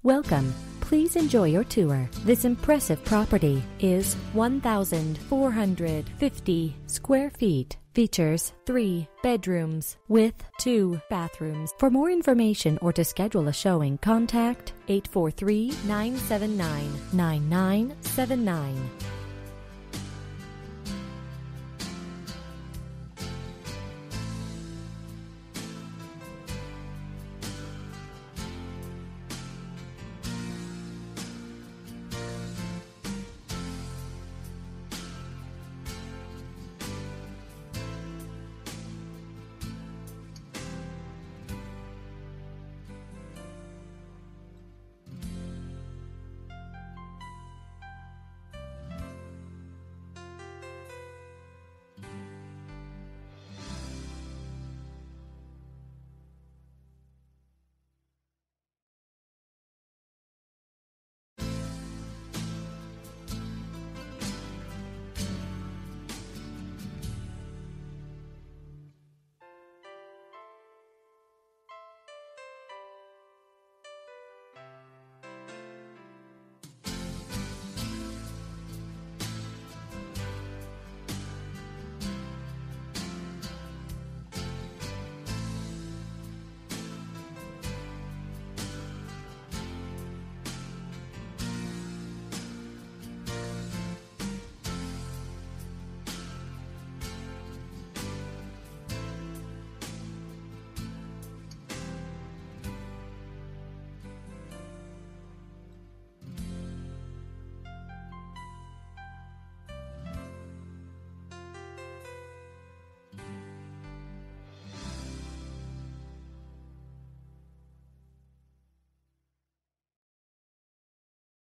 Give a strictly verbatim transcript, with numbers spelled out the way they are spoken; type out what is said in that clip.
Welcome. Please enjoy your tour. This impressive property is one thousand four hundred fifty square feet. Features three bedrooms with two bathrooms. For more information or to schedule a showing, contact eight four three, nine seven nine, nine nine seven nine.